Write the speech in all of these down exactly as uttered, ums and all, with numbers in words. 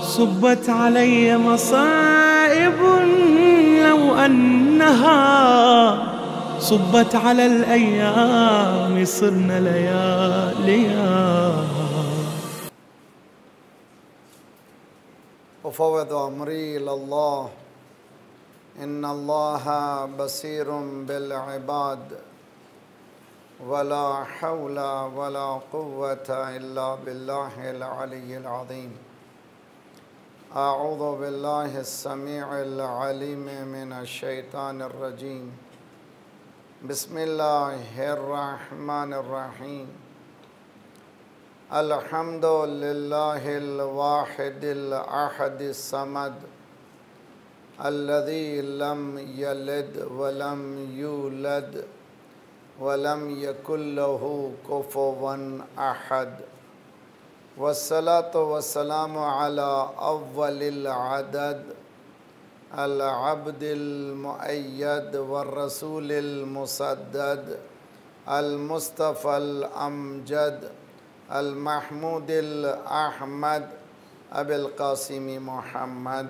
صبت علي مصائب لو أنها صبت على الأيام صرنا لياليا. أفوض أمري إلى الله إن الله بصير بالعباد ولا حول ولا قوة إلا بالله العلي العظيم. أعوذ بالله السميع العليم من الشيطان الرجيم. بسم الله الرحمن الرحيم. الحمد لله الواحد الأحد الصمد الذي لم يلد ولم يولد ولم يكن له كفوا أحد. والصلاة والسلام على أول العدد العبد المؤيد والرسول المسدد المصطفى الأمجد المحمود الأحمد أبي القاسم محمد.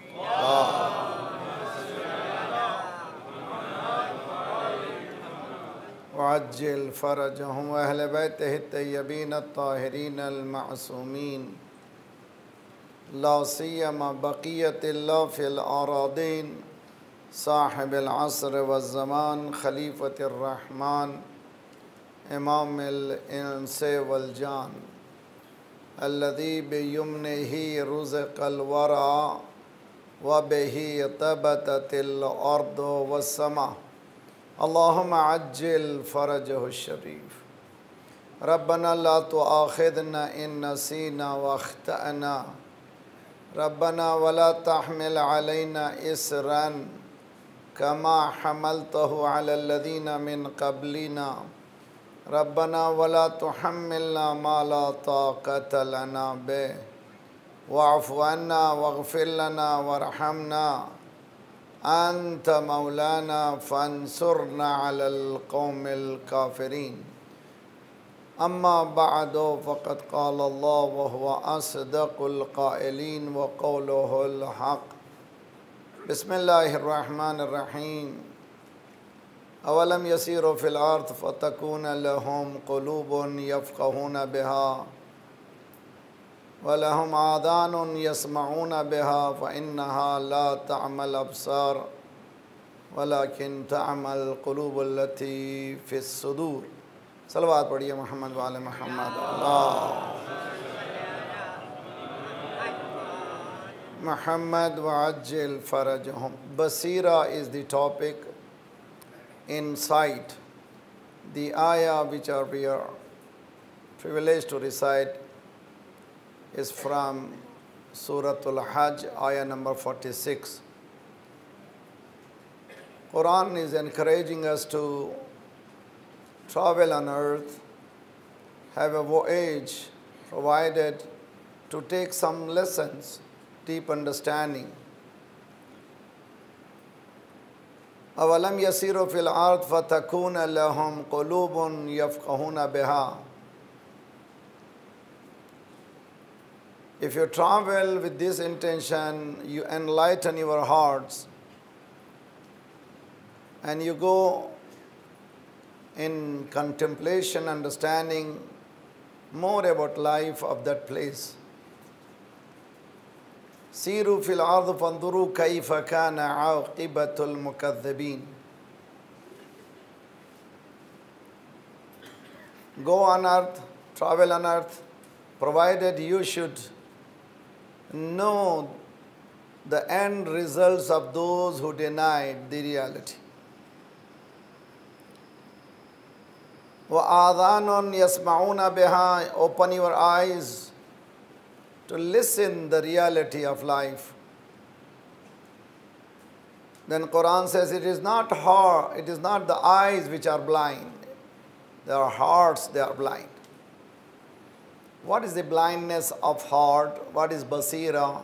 وعجل فرجهم وأهل بيته الطيبين الطاهرين المعصومين لا سيما بقية الله في الأراضين صاحب العصر والزمان خليفة الرحمن إمام الإنس والجان الذي بيمنه رزق الورى وبه ثبتت الأرض والسماء. اللهم عجل فرجه الشريف. ربنا لا تؤاخذنا إن نسينا واخطأنا ربنا ولا تحمل علينا إصرا كما حملته على الذين من قبلنا ربنا ولا تحملنا ما لا طاقة لنا به واعف عنا واغفر لنا وارحمنا أنت مولانا فانصرنا على القوم الكافرين. أما بعد فقد قال الله وهو أصدق القائلين وقوله الحق. بسم الله الرحمن الرحيم. أولم يسيروا في الأرض فتكون لهم قلوب يفقهون بها ولهم آذان يسمعون بها فإنها لا تعمى الأبصار ولكن تعمى القلوب التي في الصدور. صلوات पढ़िए मोहम्मद वाले Mohammad. Muhammad wa'ajjil farajahum. Basira is the topic, insight. The ayah which are we are privileged to recite is from Suratul Hajj, ayah number forty-six. Quran is encouraging us to travel on earth, have a voyage provided to take some lessons, deep understanding. أَوَلَمْ يَسِيرُوا فِي الْأَرْضِ فَتَكُونَ لَهُمْ قُلُوبٌ يَفْقَهُونَ بِهَا. If you travel with this intention, you enlighten your hearts and you go in contemplation, understanding more about life of that place. سيروا في الأرض فانظروا كيف كان عاقبة المكذبين. Go on earth, travel on earth, provided you should know the end results of those who denied the reality. وَآذَانٌ يَسْمَعُونَ بِهَا. Open your eyes to listen the reality of life. Then Quran says it is not heart, it is not the eyes which are blind. There are hearts, they are blind. What is the blindness of heart? What is basira?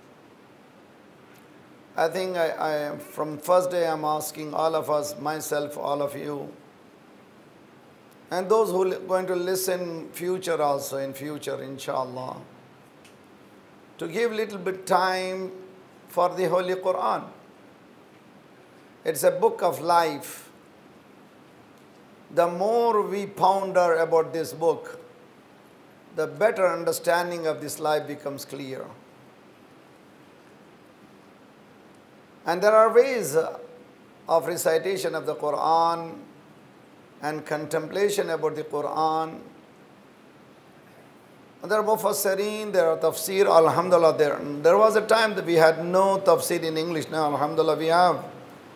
I think I, I, from first day I'm asking all of us, myself, all of you, and those who are going to listen future also, in future, inshallah. to give little bit time for the Holy Quran. It's a book of life. The more we ponder about this book, the better understanding of this life becomes clear. And there are ways of recitation of the Quran and contemplation about the Quran. There are mufassirin, there are tafsir, alhamdulillah. There, there was a time that we had no tafsir in English. Now, alhamdulillah, we have.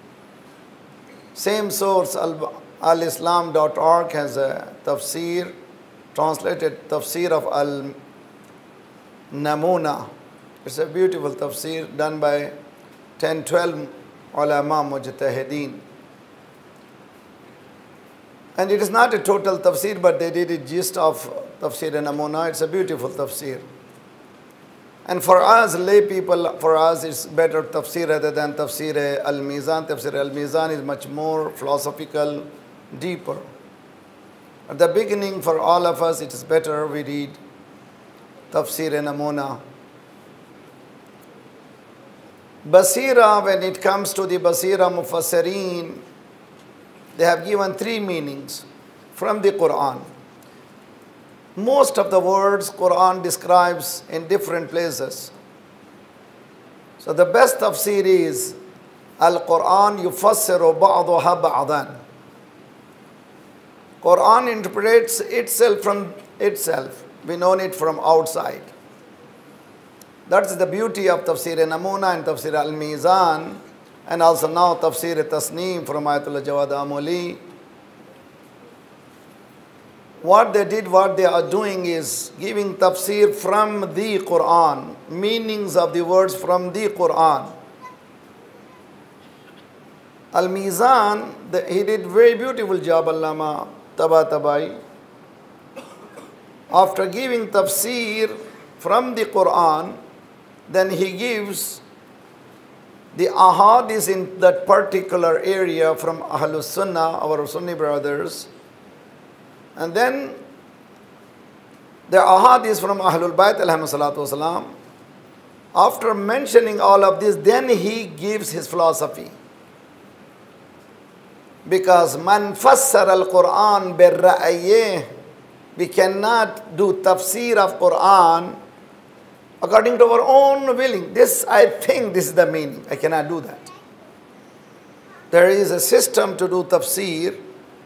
Same source, al islam dot org has a tafsir, translated tafsir of Al-Namuna. It's a beautiful tafsir done by ten, twelve ulama mujtahideen. And it is not a total tafsir, but they did a gist of tafsir Namuna. It's a beautiful tafsir. And for us, lay people, for us, it's better tafsir rather than tafsir al-Mizan. Tafsir al-Mizan is much more philosophical, deeper. At the beginning, for all of us, it is better we read tafsir Namuna. Basira, when it comes to the Basira Mufassirin, they have given three meanings from the Quran. Most of the words Quran describes in different places. So the best tafsir is Al-Quran yufassiru ba'daha ba'dan. Quran interprets itself from itself. We know it from outside. That's the beauty of Tafsir Namuna and Tafsir Al-Mizan, and also now Tafsir Tasneem from Ayatollah Jawad Amoli. What they did, what they are doing is giving tafsir from the Quran, meanings of the words from the Quran. Al-Mizan, he did very beautiful job, Allama Tabatabai. After giving tafsir from the Quran, then he gives the ahadith in that particular area from Ahlus Sunnah, our Sunni brothers. And then the ahadith from Ahlul Bayt alayhi salatu wasalam. After mentioning all of this, then he gives his philosophy. Because man fassara al-Quran bir-ra'yih, we cannot do tafsir of Quran according to our own willing. This, I think this is the meaning. I cannot do that. There is a system to do tafsir.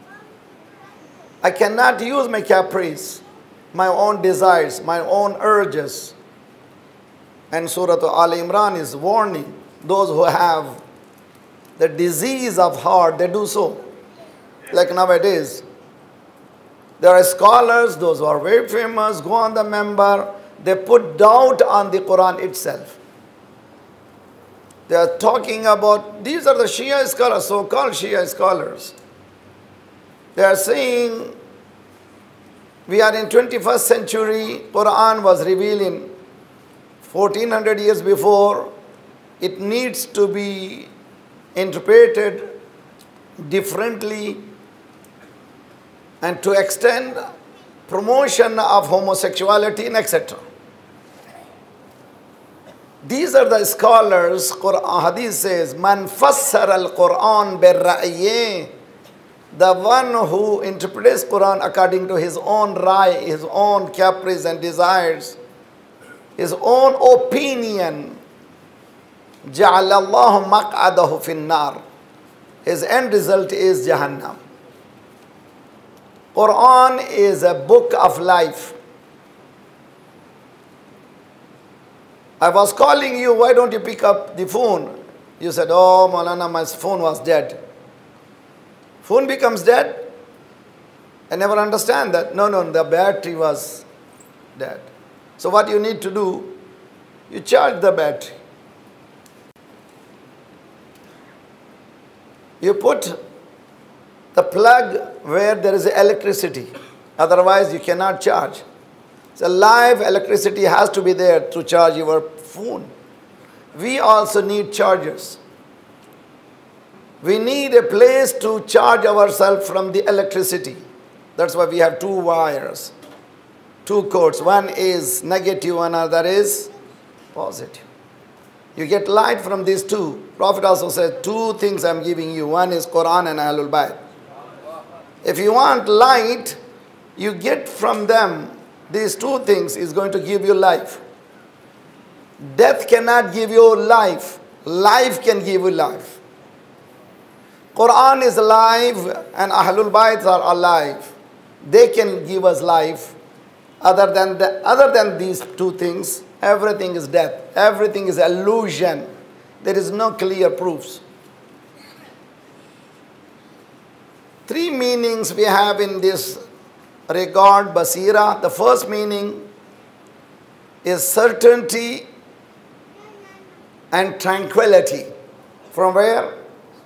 I cannot use my caprice, my own desires, my own urges. And Surah Al Imran is warning those who have the disease of heart, they do so. Like nowadays, there are scholars, those who are very famous, go on the member, they put doubt on the Quran itself. They are talking about, these are the Shia scholars, so-called Shia scholars. They are saying, we are in twenty-first century, Quran was revealed in fourteen hundred years before. It needs to be interpreted differently and to extend promotion of homosexuality and et cetera. These are the scholars. Quran Hadith says, "Man fassara al-Quran bir-ra'yih." The one who interprets Quran according to his own rai, his own caprice and desires, his own opinion, جَعَلَ اللَّهُ مَقْعَدَهُ فِي النَّارِ. His end result is Jahannam. Quran is a book of life. I was calling you, why don't you pick up the phone? You said, oh, Maulana, my phone was dead. Phone becomes dead? I never understand that. No, no, the battery was dead. So what you need to do, you charge the battery. You put the plug where there is electricity. Otherwise, you cannot charge. So live electricity has to be there to charge your phone. We also need chargers. We need a place to charge ourselves from the electricity. That's why we have two wires, two cords. One is negative, another is Positive. You get light from these two. Prophet also said, two things I'm giving you. One is Quran and Ahlul Bayt. If you want light, you get from them. These two things is going to give you life. Death cannot give you life. Life can give you life. Quran is alive and Ahlul Bayt are alive. They can give us life. Other than, the, other than these two things, everything is death. Everything is illusion. There is no clear proofs. Three meanings we have in this regard, basira. The first meaning is certainty and tranquility. From where?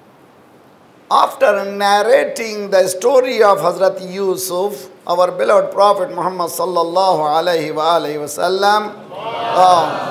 After narrating the story of Hazrat Yusuf, our beloved Prophet Muhammad sallallahu alayhi wa alayhi wa sallam, uh,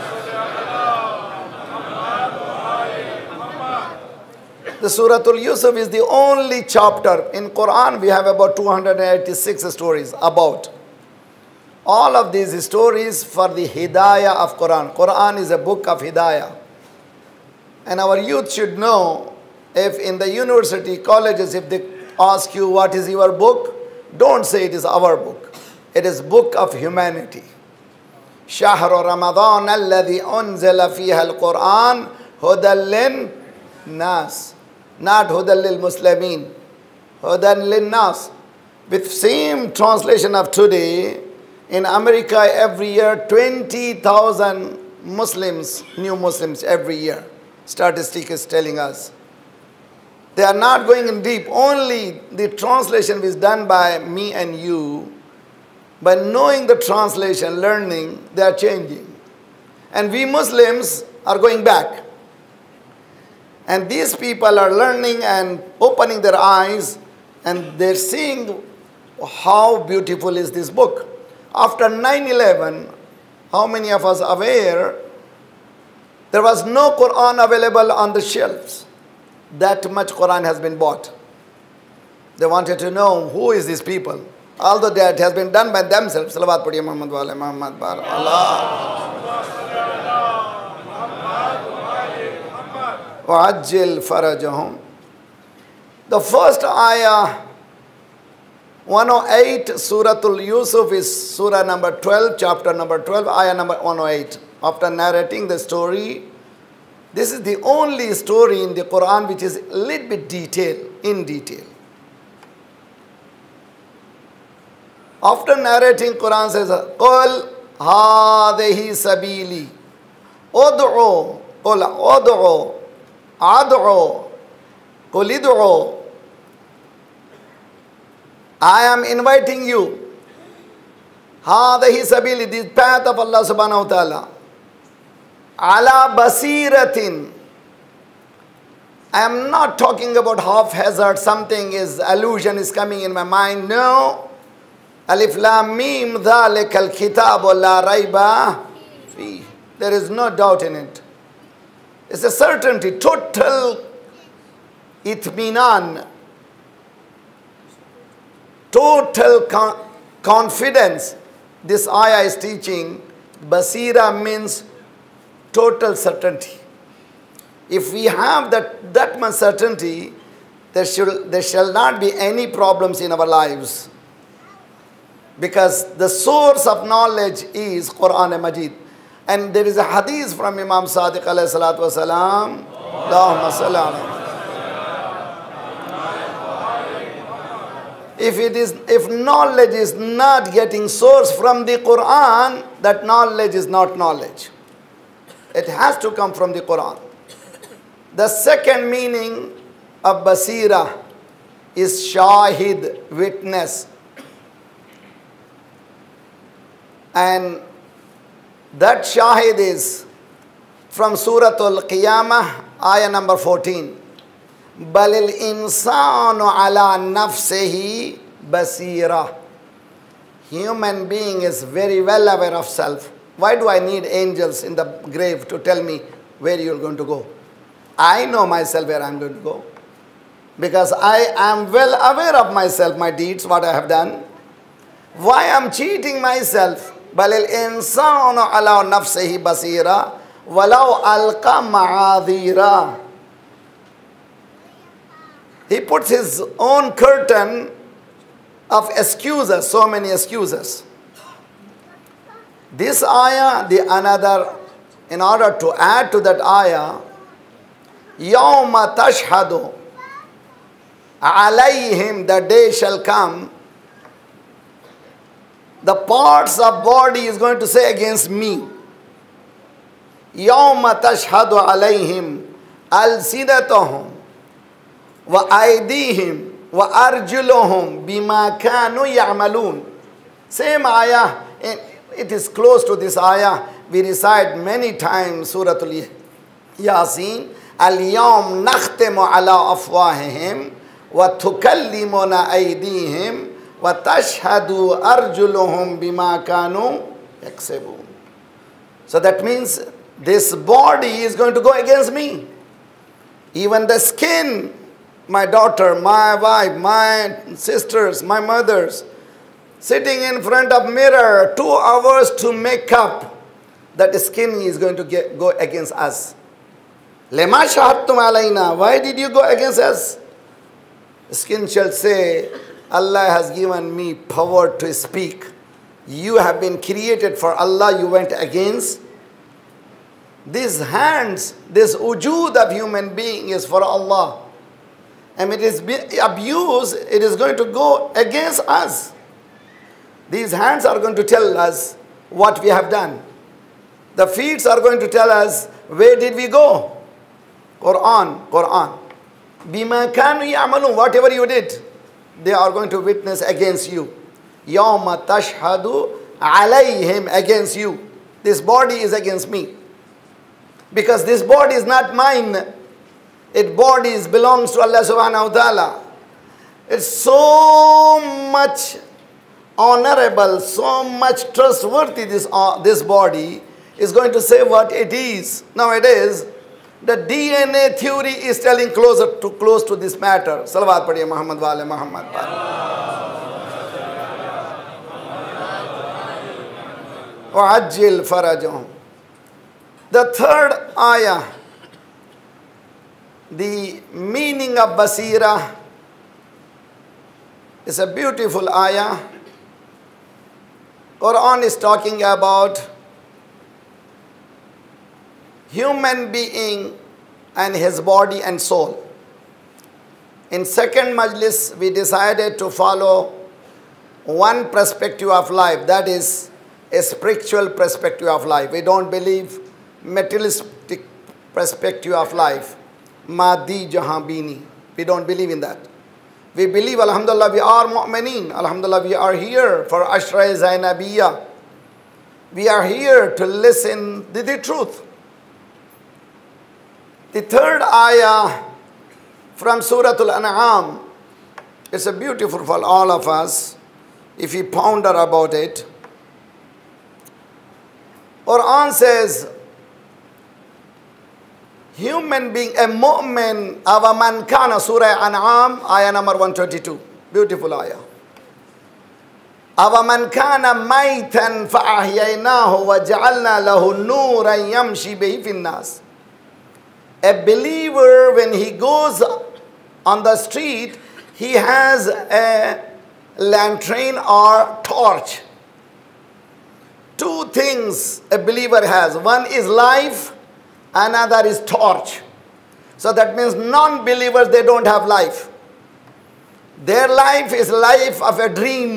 the Suratul Yusuf is the only chapter. In Quran, we have about two hundred eighty-six stories about. All of these stories for the hidayah of Quran. Quran is a book of hidayah. And our youth should know, if in the university, colleges, if they ask you what is your book, don't say it is our book. It is book of humanity. شهر رمضان الذي أنزل فيها القرآن هدى للناس. Not هدى للمسلمين. هدى للناس. With same translation of today, in America every year twenty thousand Muslims, new Muslims every year. Statistic is telling us. They are not going in deep. Only the translation is done by me and you. By knowing the translation, learning, they are changing. And we Muslims are going back. And these people are learning and opening their eyes, and they're seeing how beautiful is this book. After nine eleven, how many of us are aware, there was no Quran available on the shelves. That much Quran has been bought. They wanted to know who is these people. Although that has been done by themselves. Salawat Padiya Muhammad wa ala Muhammad bar Allah. Wa'ajjil farajahum. The first ayah, one oh eight, Suratul Yusuf is surah number twelve, chapter number twelve, ayah number one oh eight. After narrating the story, this is the only story in the Quran which is a little bit detailed, in detail. After narrating, Quran says, قُلْ هَذِهِ سَبِيلِي أُدْعُوا قُلْ أُدْعُوا أَدْعُوا قُلْ ادْعُوا. I am inviting you. هَذِهِ سَبِيلِي, this path of Allah subhanahu wa ta'ala. Ala basiratin. I am not talking about haphazard, something is, illusion is coming in my mind. No. Alif lam mim dhalikal kitabu la raiba fi. There is no doubt in it. It's a certainty, total itminan, total con confidence. This ayah is teaching. Basira means total certainty. If we have that, that much certainty, there, should, there shall not be any problems in our lives. Because the source of knowledge is Quran and Majid. And there is a hadith from Imam Sadiq alayhi salatu wasalam. Allahumma salli alayhi. If it is, if knowledge is not getting source from the Quran, that knowledge is not knowledge. It has to come from the Quran. The second meaning of basira is shahid, witness. And that shahid is from Surah Al-Qiyamah, ayah number fourteen. Balil insanu ala nafsihi basira. Human being is very well aware of self. Why do I need angels in the grave to tell me where you're going to go? I know myself where I'm going to go. Because I am well aware of myself, my deeds, what I have done. Why I'm cheating myself? بل الإنسان على نفسه بصيرة ولو ألقى معاذيرا. He puts his own curtain of excuses, so many excuses. This ayah, the another, in order to add to that ayah, يَوْمَ تَشْهَدُ عَلَيْهِمْ, the day shall come, the parts of body is going to say against me. يَوْمَ تَشْهَدُ عَلَيْهِمْ أَلْسِنَتُهُمْ وَأَيْدِيهِمْ وَأَرْجُلُهُمْ بِمَا كَانُوا يَعْمَلُونَ. Same ayah, it is close to this ayah. We recite many times Surah Yasin. الْيَوْمْ نَخْتِمُ عَلَىٰ أَفْوَاهِهِمْ وَتُكَلِّمُنَا أَيْدِيهِمْ وَتَشْهَدُ أَرْجُلُهُمْ بِمَا كَانُوا يَكْسِبُونَ. So that means this body is going to go against me. Even the skin, my daughter, my wife, my sisters, my mothers, sitting in front of mirror, two hours to make up, that skin is going to get, go against us. لَمَا شَهَدْتُمْ عَلَيْنَا, why did you go against us? Skin shall say, Allah has given me power to speak. You have been created for Allah, you went against. These hands, this wujud of human being is for Allah. And it is abused, it is going to go against us. These hands are going to tell us what we have done. The feet are going to tell us where did we go. Quran, Quran. Bima kanu ya'malun, whatever you did, they are going to witness against you. Yawma tashhadu alayhim, against you. This body is against me. Because this body is not mine. It body belongs to Allah subhanahu wa ta'ala. It's so much honorable, so much trustworthy, this, uh, this body is going to say what it is. Nowadays, the D N A theory is telling closer to close to this matter. Salawat padhiye Muhammad wa ala Muhammad. وَعَجِّلْ فَرَجَهُمْ. The third ayah, the meaning of basira, is a beautiful ayah. Quran is talking about human being and his body and soul. In second majlis, we decided to follow one perspective of life, that is a spiritual perspective of life. We don't believe materialistic perspective of life. Madi jahabini. We don't believe in that. We believe, alhamdulillah, we are mu'mineen. Alhamdulillah, we are here for Ashra Zainabiyya. We are here to listen to the truth. The third ayah from Surah Al-An'am, it's a beautiful for all of us if we ponder about it. Quran says, human being, a mu'min, avaman kana, Surah An'am, ayah number one twenty-two. Beautiful ayah. avaman kana maytan fa'ahyaynahu wa ja'alna lahu nuran yamshi bihi fin nas. A believer, when he goes on the street, he has a lantern or torch. Two things a believer has. One is life, another is torch. So that means non-believers, they don't have life. Their life is life of a dream.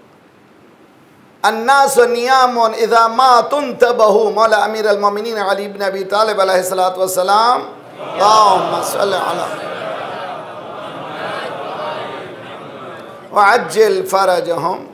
الناس نيام إذا ما تنتبهوا. مولى أمير المؤمنين علي بن أبي طالب عليه الصلاة والسلام. اللهم صل على وعجل فرجهم.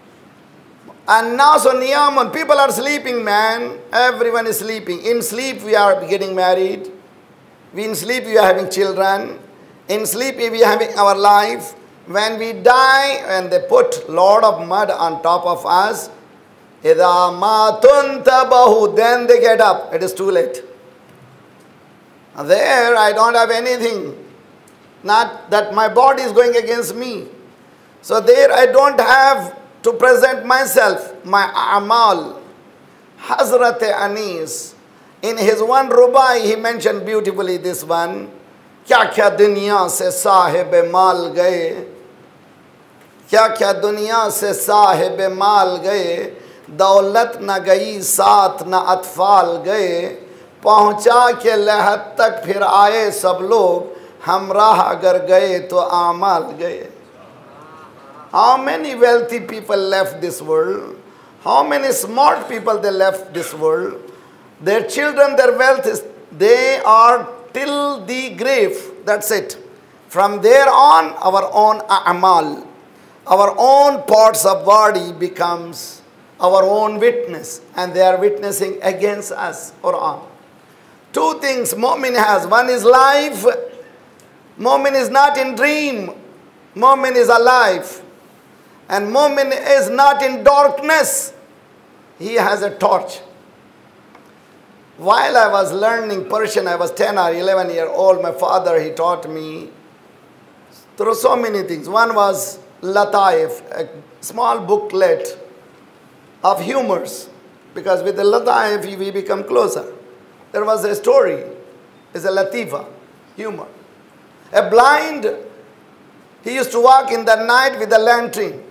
الناس نيام. People are sleeping, man. Everyone is sleeping. In sleep we are getting married. In sleep we are having children. In sleep we are having our life. When we die and they put lot of mud on top of us, إِذَا مَا تُنْتَبَهُ, then they get up. It is too late. There I don't have anything. Not that my body is going against me. So there I don't have to present myself, my amal, Hazrat Anis, in his one rubai, he mentioned beautifully this one. क्या क्या दुनिया से साहिब माल गए, क्या क्या दुनिया से साहिब माल गए, दौलत न गई साथ न अतफाल गए, पहुँचा के लहद तक फिर आए सब लोग, हमराह अगर गए तो आमाल गए. How many wealthy people left this world? How many smart people they left this world? Their children, their wealth is, they are till the grave. That's it. From there on, our own a'mal, our own parts of body becomes our own witness, and they are witnessing against us. Quran. Two things Mu'min has. One is life. Mu'min is not in dream. Mu'min is alive. And Mu'min is not in darkness. He has a torch. While I was learning Persian, I was ten or eleven years old, my father, he taught me through so many things. One was Lataif, a small booklet of humors, because with the Lataif we become closer. There was a story, it's a Latifa, humor. A blind, he used to walk in the night with a lantern.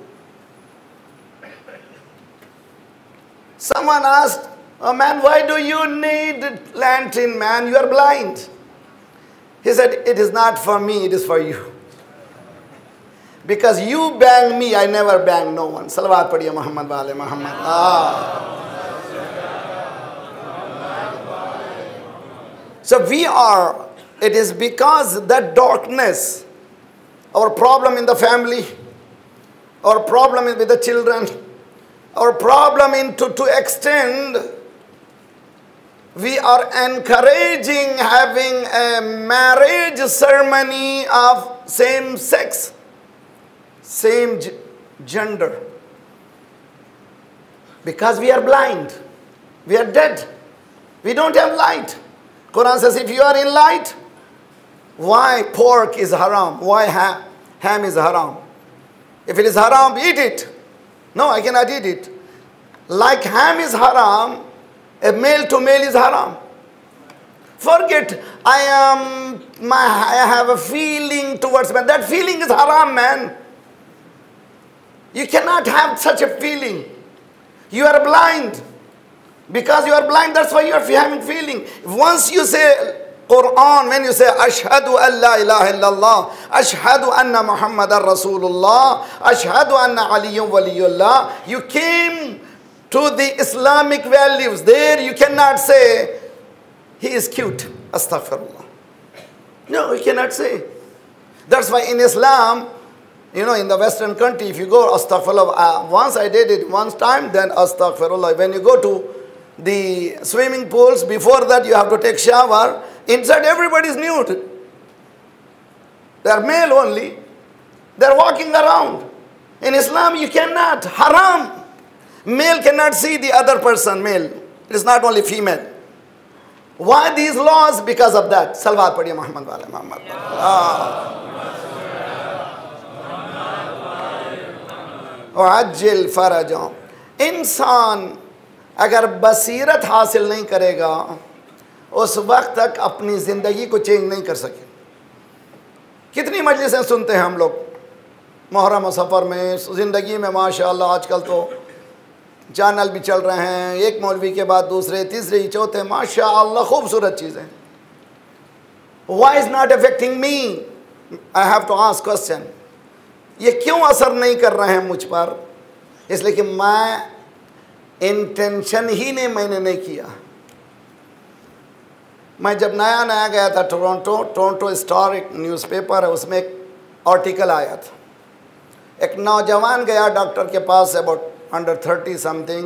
Someone asked, "Oh man, why do you need lantern, man? You are blind." He said, "It is not for me, it is for you. Because you bang me, I never bang no one." Salawat padhiye Muhammad wa ale Muhammad. Ah. So we are, it is because that darkness, our problem in the family, our problem is with the children, our problem in to, to extend, we are encouraging having a marriage ceremony of same sex, same gender. Because we are blind, we are dead, we don't have light. Quran says, if you are in light, why pork is haram? Why ham, ham is haram? If it is haram, eat it. No, I cannot eat it. Like ham is haram, a male to male is haram. Forget, I am, my, I have a feeling towards man. That feeling is haram, man. You cannot have such a feeling. You are blind. Because you are blind, that's why you are having feeling. Once you say Quran, when you say Ashhadu an la ilaha illallah, Ashhadu anna Muhammadan Rasulullah, Ashhadu anna Aliyyun Waliyullah, you came to the Islamic values. There you cannot say, he is cute. Astaghfirullah. No, you cannot say. That's why in Islam, you know, in the Western country, if you go Astaghfirullah, uh, once I did it one time, then Astaghfirullah. When you go to the swimming pools, before that you have to take shower. Inside everybody is nude. They are male only. They are walking around. In Islam you cannot. Haram. Male cannot see the other person, male. It is not only female. Why these laws? Because of that. Salawat padhiye Muhammad wa ale Muhammad. Ajil farajam. Insan अगर बसीरत हासिल नहीं करेगा, उस वक्त तक अपनी ज़िंदगी को चेंज नहीं कर सके. कितनी मजलिसें सुनते हैं हम लोग मुहर्रम सफ़र में, ज़िंदगी में माशाअल्लाह आजकल तो चैनल भी चल रहे हैं, एक मौलवी के बाद दूसरे, तीसरे, चौथे, माशाअल्लाह खूबसूरत चीज़ें. Why is not affecting me? I have to ask question. ये क्यों असर नहीं कर रहे हैं मुझ पर? इसलिए कि मैं इंटेंशन ही ने मैंने नहीं किया. मैं जब नया नया गया था टोरंटो, टोरंटो स्टार एक न्यूज़पेपर है, उसमें एक आर्टिकल आया था. एक नौजवान गया डॉक्टर के पास, अबाउट अंडर थर्टी समथिंग.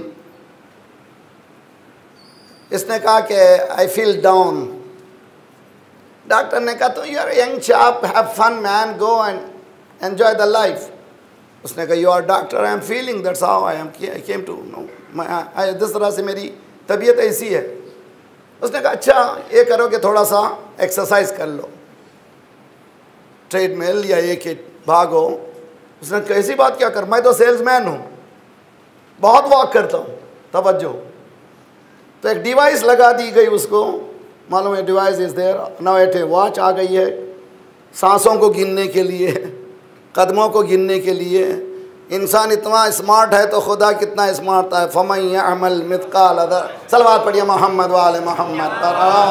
इसने कहा कि आई फील डाउन. डॉक्टर ने कहा, तो you are young chap, have fun man, go and enjoy the life. उसने कहा, you are doctor, I am feeling, that's how I am came to know. मैं जिस तरह से मेरी तबीयत ऐसी है. उसने कहा, अच्छा ये करो कि थोड़ा सा एक्सरसाइज कर लो, ट्रेडमिल या एक भागो. उसने कैसी बात क्या कर, मैं तो सेल्समैन हूँ, बहुत वॉक करता हूँ. तवज्जो, तो एक डिवाइस लगा दी गई उसको, मालूम है device is there, now at a watch आ गई है सांसों को गिनने के लिए, कदमों को गिनने के लिए। इंसान इतना स्मार्ट है तो खुदा कितना स्मार्ट है। फमन यअमल मिथकाल अदर, सलवात पढ़िए मोहम्मद वाले मोहम्मद पर।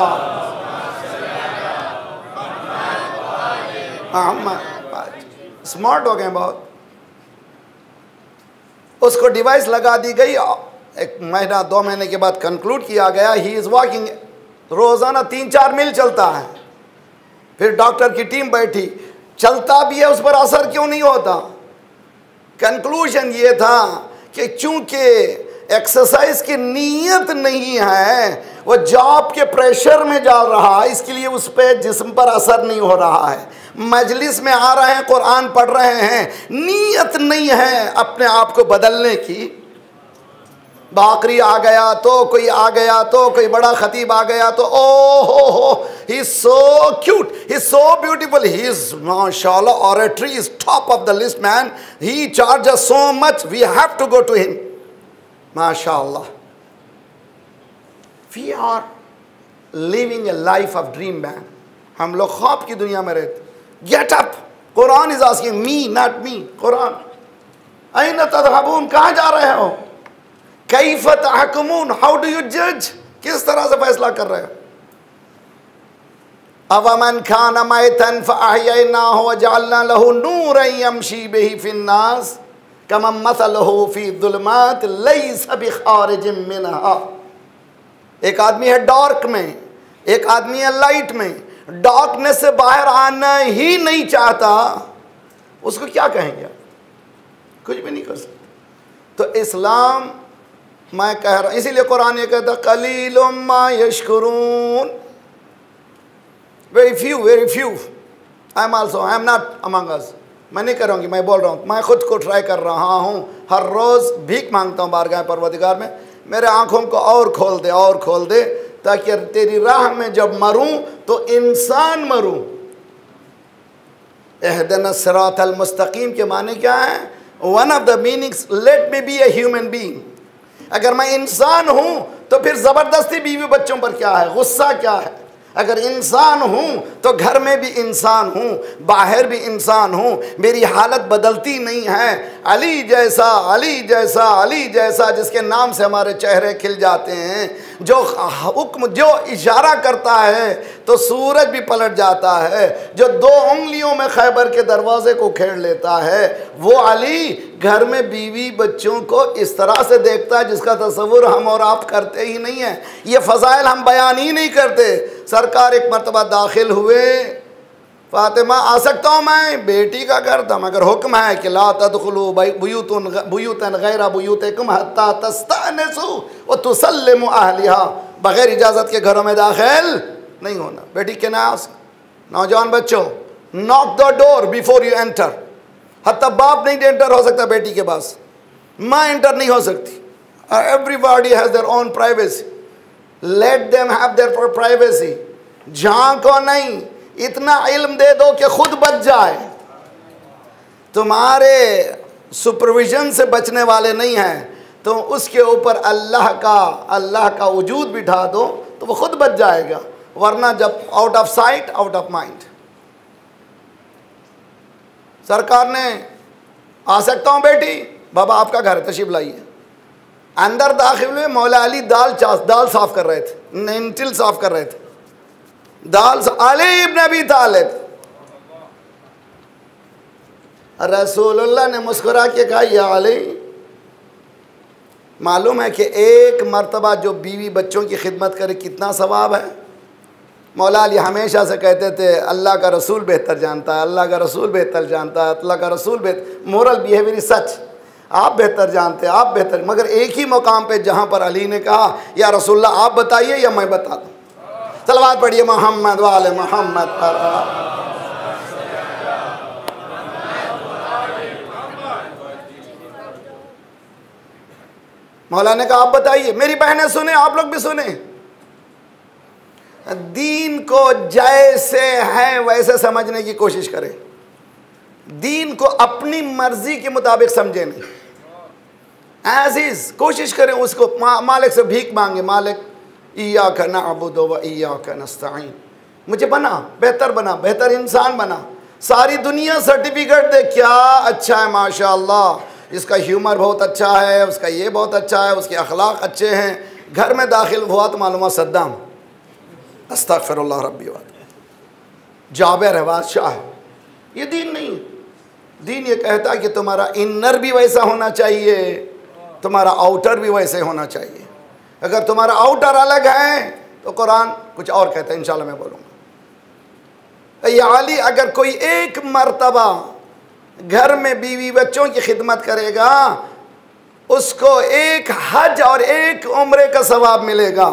स्मार्ट हो गए बहुत। उसको डिवाइस लगा दी गई, एक महीना दो महीने के बाद कंक्लूड किया गया ही इज़ वॉकिंग, रोज़ाना तीन चार मील चलता है। फिर डॉक्टर की टीम बैठी, चलता भी है उस पर असर क्यों नहीं होता? कंक्लूजन ये था कि चूंकि एक्सरसाइज की नीयत नहीं है, वो जॉब के प्रेशर में जा रहा है, इसके लिए उस पर जिस्म पर असर नहीं हो रहा है। मजलिस में आ रहे हैं, कुरान पढ़ रहे हैं, नीयत नहीं है अपने आप को बदलने की। बाकरी आ गया तो कोई आ गया तो कोई बड़ा खतीब आ गया तो ओ हो हो he is so cute, he is so beautiful, he is माशाल्लाह oratory is top of the list man, he charges so much, we have to go to him, माशाल्लाह। We are living a life of dream man, हम लोग ख्वाब की दुनिया में रहते। Get up, Quran is asking me not me, Quran अयन तज़हबून, कहाँ जा रहे हो? कैफ तहकुमून, हाउ डू यू जज, किस तरह से फैसला कर रहे हो? अवमन खान मैतन फअहयैनाहु वजअलना लहू नूरन यमशी बिही फिन्नास कमन मसलहु फी ज़ुलमात लैसा बिखारिजिम मिनहा। एक आदमी है डार्क में, एक आदमी है लाइट में, डार्कनेस से बाहर आना ही नहीं चाहता, उसको क्या कहेंगे? कुछ भी नहीं कर सकते। तो इस्लाम, मैं कह रहा, इसीलिए कुरान ये कहता कलीलुम मा यशकुरून, very few, very few. I am also, I am not among us. मैं नहीं करूँगी, मैं बोल रहा हूँ, मैं खुद को ट्राई कर रहा हूँ, हर रोज़ भीख मांगता हूँ बारगाह परवरदिगार में, मेरे आँखों को और खोल दे, और खोल दे, ताकि तेरी राह में जब मरूँ तो इंसान मरूँ। इहदिना सिरातल मुस्तकीम के माने क्या है? One of the meanings, let me be a human being. अगर मैं इंसान हूं तो फिर ज़बरदस्ती बीवी बच्चों पर क्या है, गुस्सा क्या है? अगर इंसान हूं तो घर में भी इंसान हूं, बाहर भी इंसान हूं, मेरी हालत बदलती नहीं है। अली जैसा, अली जैसा, अली जैसा, जिसके नाम से हमारे चेहरे खिल जाते हैं, जो हुक्म, जो इशारा करता है तो सूरज भी पलट जाता है, जो दो उंगलियों में खैबर के दरवाजे को खेड़ लेता है, वो अली घर में बीवी बच्चों को इस तरह से देखता है जिसका तस्वुर हम और आप करते ही नहीं है। ये फ़ज़ाइल हम बयान ही नहीं करते। सरकार एक मरतबा दाखिल हुए, फातिमा आ सकता हूँ मैं? बेटी का घर था, मगर हुक्म है कि ला तदखुलू बुयूतन बुयूतन गैरा बुयूतिकुम हत्ता तस्तअनिसू व तुसल्लिमू अहलिहा, बगैर इजाज़त के घरों में दाखिल नहीं होना। बेटी के नास, नौजवान बच्चों, knock the door before you enter. हत्ता बाप नहीं एंटर हो सकता बेटी के पास, माँ एंटर नहीं हो सकती। Everybody has their own privacy, let them have their privacy. झांको नहीं, इतना इल्म दे दो कि खुद बच जाए। तुम्हारे सुपरविजन से बचने वाले नहीं हैं, तो उसके ऊपर अल्लाह का अल्लाह का वजूद बिठा दो तो वो खुद बच जाएगा, वरना जब out of sight out of mind. सरकार ने आ सकता हूँ बेटी, बाबा आपका घर है, तशरीफ लाइए। अंदर दाखिल हुए, मौला अली दाल दाल साफ कर रहे थे, नेंटिल साफ कर रहे थे, दाल। अली इब्न अबी तालिब, रसूलुल्लाह ने मुस्कुरा के कहा, या अली, मालूम है कि एक मर्तबा जो बीवी बच्चों की खिदमत करे कितना सवाब है? मौला अली हमेशा से कहते थे, अल्लाह का रसूल बेहतर जानता है, अल्लाह का रसूल बेहतर जानता है, अल्लाह का रसूल बेहतर, मोरल बिहेवियर सच, आप बेहतर जानते हैं, आप बेहतर। मगर एक ही मकाम पे जहाँ पर अली ने कहा, या रसूलल्लाह आप बताइए या मैं बता दूँ। सलवात पढ़िए मोहम्मद वाले मोहम्मद पर। मौला ने कहा आप बताइए, मेरी बहनें सुने, आप लोग भी सुने। दीन को जैसे है वैसे समझने की कोशिश करें, दीन को अपनी मर्जी के मुताबिक समझे नहीं, एज इज कोशिश करें उसको। मा, मालिक से भीख मांगे, मालिक इय्याका नअबुदु व इय्याका नस्तईन। मुझे बना, बेहतर बना, बेहतर इंसान बना। सारी दुनिया सर्टिफिकेट दे, क्या अच्छा है माशाअल्लाह, इसका ह्यूमर बहुत अच्छा है, उसका ये बहुत अच्छा है, उसके अखलाक अच्छे हैं। घर में दाखिल हुआ तो मालूम सद्दाम, अस्तगफिरुल्लाह रब्बी व जाबिर है, बादशाह है। ये दीन नहीं। दीन ये कहता है कि तुम्हारा इनर भी वैसा होना चाहिए, तुम्हारा आउटर भी वैसे होना चाहिए। अगर तुम्हारा आउटर अलग है तो कुरान कुछ और कहता है, इंशाल्लाह मैं बोलूँगा। या अली, अगर कोई एक मर्तबा घर में बीवी बच्चों की खिदमत करेगा, उसको एक हज और एक उम्रे का सवाब मिलेगा।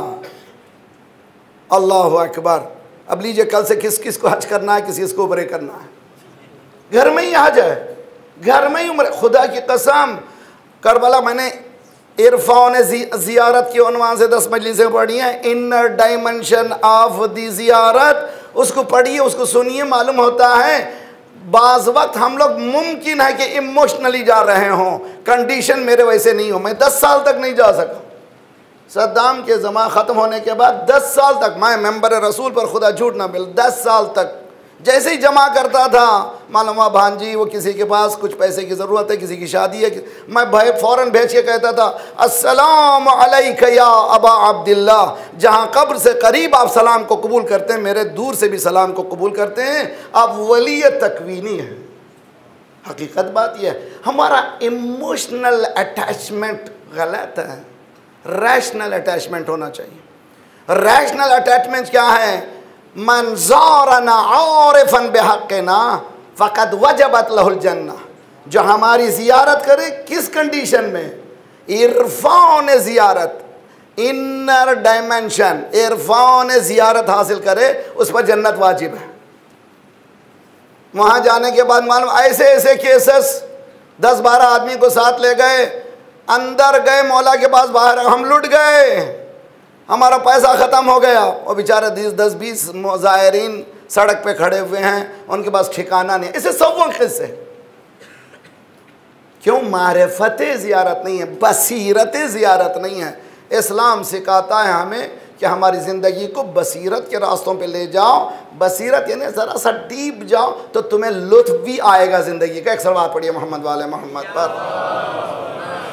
अल्लाहु अकबर। अब लीजिए, कल से किस किस को हज करना है, किस किस को उम्रे करना है। घर में ही हज है, घर में ही उम्र। खुदा की कसम, करबला मैंने इरफान ज़ियारत के उन्वान से दस मजलिसें पढ़ी हैं। इनर डायमेंशन ऑफ दी ज़ियारत, उसको पढ़िए, उसको सुनिए। मालूम होता है बाज़ वक्त हम लोग मुमकिन है कि इमोशनली जा रहे हों, कंडीशन मेरे वैसे नहीं हो। मैं दस साल तक नहीं जा सका। सद्दाम के ज़माना ख़त्म होने के बाद दस साल तक मैं मेंबर रसूल पर खुदा झूठ ना मिल, दस साल तक जैसे ही जमा करता था, मालूम हुआ भांजी वो किसी के पास कुछ पैसे की ज़रूरत है, किसी की शादी है, मैं भाई फ़ौरन भेज के कहता था, अस्सलाम अलैका या अबा अब्दुल्लाह। जहाँ कब्र से करीब आप सलाम को कबूल करते हैं, मेरे दूर से भी सलाम को कबूल करते हैं। आप वली तकवीनी है। हकीकत बात यह है, हमारा इमोशनल अटैचमेंट गलत है, रैशनल अटैचमेंट होना चाहिए। रैशनल अटैचमेंट क्या है? मन ज़ारना आरिफन बिहक़्क़िना फ़क़द वजबत लहुल जन्नह। जो हमारी ज़ियारत करे, किस कंडीशन में? इरफ़ान ज़ियारत, इनर डायमेंशन, इरफ़ान ज़ियारत हासिल करे, उस पर जन्नत वाजिब है। वहाँ जाने के बाद मालूम ऐसे ऐसे केसेस, दस बारह आदमी को साथ ले गए, अंदर गए, मौला के पास, बाहर हम लुट गए, हमारा पैसा ख़त्म हो गया। और बेचारे दस बीस ज़ायरीन सड़क पे खड़े हुए हैं, उनके पास ठिकाना नहीं। इसे सब किस्से क्यों? मारिफत ज़ियारत नहीं है, बसीरत ज़ियारत नहीं है। इस्लाम सिखाता है हमें कि हमारी ज़िंदगी को बसीरत के रास्तों पे ले जाओ। बसीरत यानी ज़रा सा डीप जाओ तो तुम्हें लुत्फ़ भी आएगा ज़िंदगी का। एक सलवात पढ़िए मोहम्मद वाले मोहम्मद पर।